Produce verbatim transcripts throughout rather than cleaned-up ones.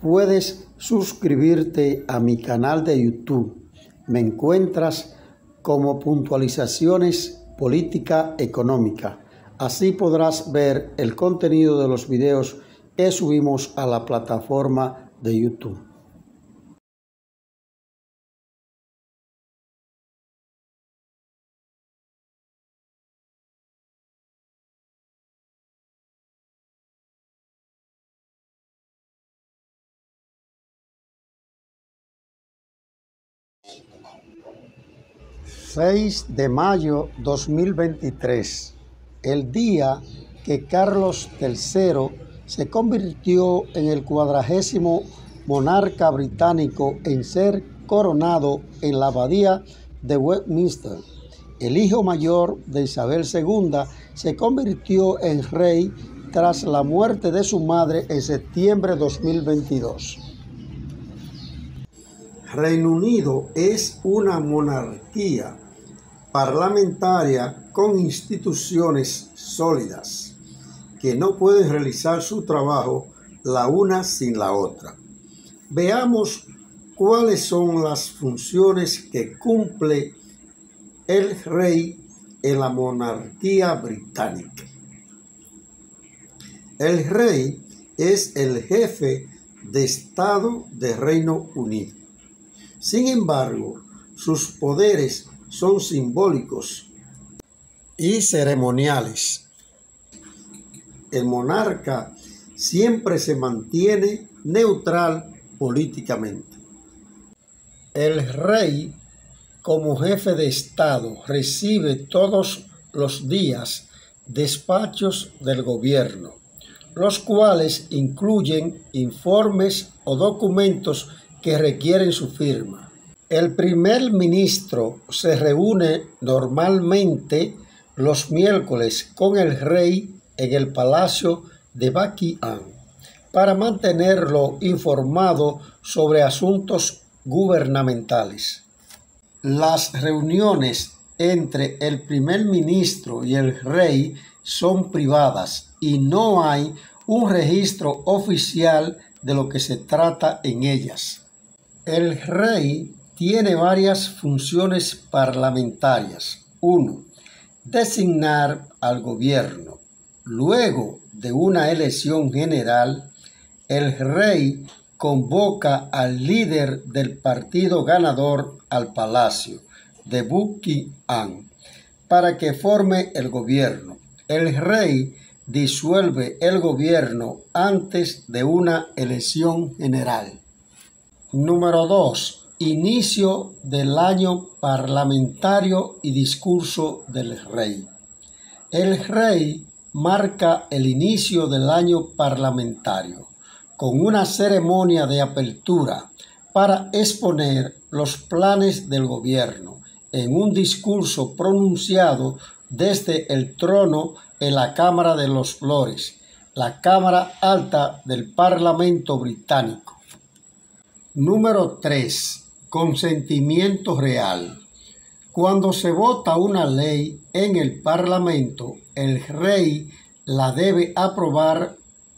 puedes suscribirte a mi canal de YouTube. Me encuentras como Puntualizaciones Política Económica. Así podrás ver el contenido de los videos que subimos a la plataforma de YouTube. seis de mayo de dos mil veintitrés, el día que Carlos tercero se convirtió en el cuadragésimo monarca británico en ser coronado en la abadía de Westminster. El hijo mayor de Isabel segunda se convirtió en rey tras la muerte de su madre en septiembre de dos mil veintidós. Reino Unido es una monarquía parlamentaria con instituciones sólidas que no pueden realizar su trabajo la una sin la otra. Veamos cuáles son las funciones que cumple el rey en la monarquía británica. El rey es el jefe de Estado del Reino Unido. Sin embargo, sus poderes son simbólicos y ceremoniales. El monarca siempre se mantiene neutral políticamente. El rey, como jefe de Estado, recibe todos los días despachos del gobierno, los cuales incluyen informes o documentos que requieren su firma. El primer ministro se reúne normalmente los miércoles con el rey en el Palacio de Buckingham para mantenerlo informado sobre asuntos gubernamentales. Las reuniones entre el primer ministro y el rey son privadas y no hay un registro oficial de lo que se trata en ellas. El rey tiene varias funciones parlamentarias. uno. Designar al gobierno. Luego de una elección general, el rey convoca al líder del partido ganador al palacio de Buckingham para que forme el gobierno. El rey disuelve el gobierno antes de una elección general. Número dos. Inicio del año parlamentario y discurso del rey. El rey marca el inicio del año parlamentario con una ceremonia de apertura para exponer los planes del gobierno en un discurso pronunciado desde el trono en la Cámara de los Lores, la Cámara Alta del Parlamento Británico. Número tres. Consentimiento real. Cuando se vota una ley en el Parlamento, el rey la debe aprobar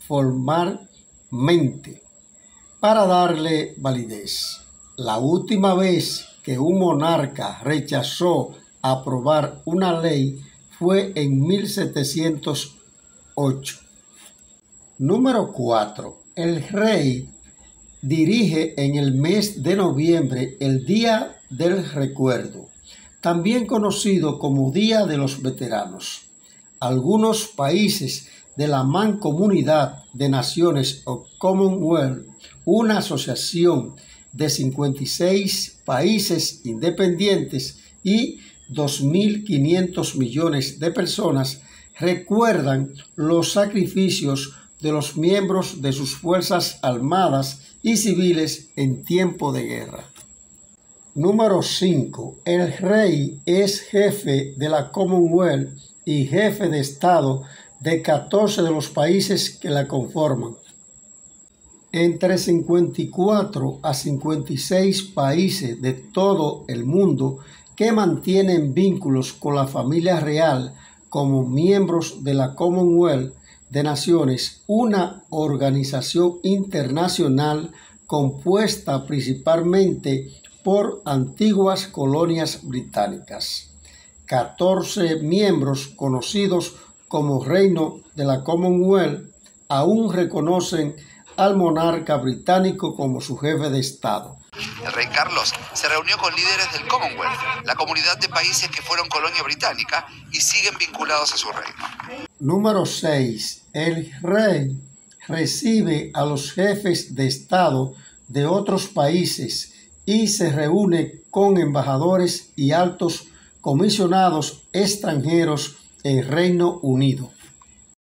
formalmente para darle validez. La última vez que un monarca rechazó aprobar una ley fue en mil setecientos ocho. Número cuatro. El rey dirige en el mes de noviembre el Día del Recuerdo, también conocido como Día de los Veteranos. Algunos países de la Mancomunidad de Naciones o Commonwealth, una asociación de cincuenta y seis países independientes y dos mil quinientos millones de personas, recuerdan los sacrificios de los miembros de sus fuerzas armadas y civiles en tiempo de guerra. Número cinco. El rey es jefe de la Commonwealth y jefe de Estado de catorce de los países que la conforman. Entre cincuenta y cuatro a cincuenta y seis países de todo el mundo que mantienen vínculos con la familia real como miembros de la Commonwealth de Naciones, una organización internacional compuesta principalmente por antiguas colonias británicas. catorce miembros conocidos como Reino de la Commonwealth aún reconocen al monarca británico como su jefe de Estado. El rey Carlos se reunió con líderes del Commonwealth, la comunidad de países que fueron colonia británica y siguen vinculados a su reino. Número seis. El rey recibe a los jefes de Estado de otros países y se reúne con embajadores y altos comisionados extranjeros en Reino Unido.